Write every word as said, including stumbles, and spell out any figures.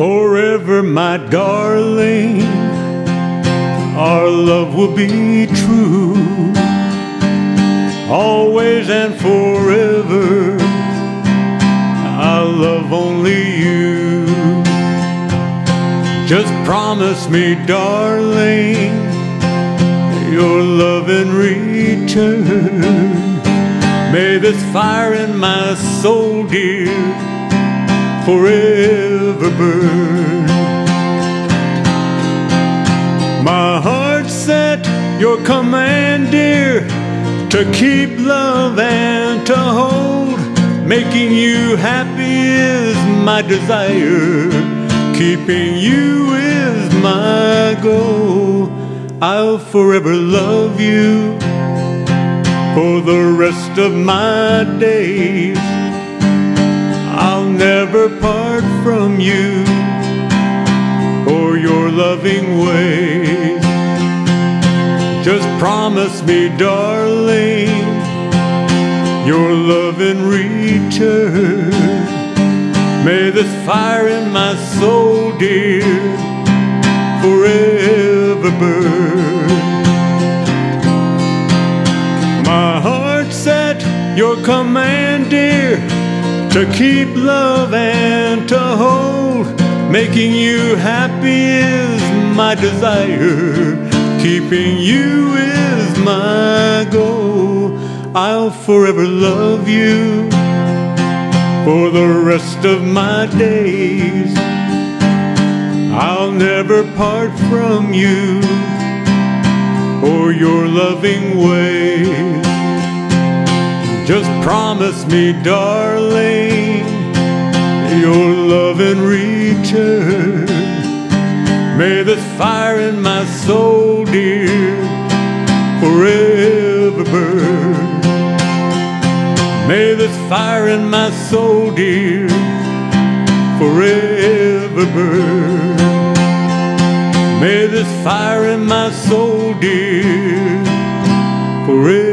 Forever, my darling, our love will be true. Always and forever, I love only you. Just promise me, darling, your love in return. May this fire in my soul, dear, forever burn. My heart set your command, dear, to keep love and to hold. Making you happy is my desire. Keeping you is my goal. I'll forever love you for the rest of my days. I'll never part from you or your loving ways. Just promise me, darling, your love in return. May this fire in my soul, dear, forever burn. My heart set your command, dear, to keep love and to hold. Making you happy is my desire. Keeping you is my goal. I'll forever love you for the rest of my days. I'll never part from you or your loving ways. Just promise me, darling, your love in return. May this fire in my soul, dear, forever burn. May this fire in my soul, dear, forever burn. May this fire in my soul, dear, forever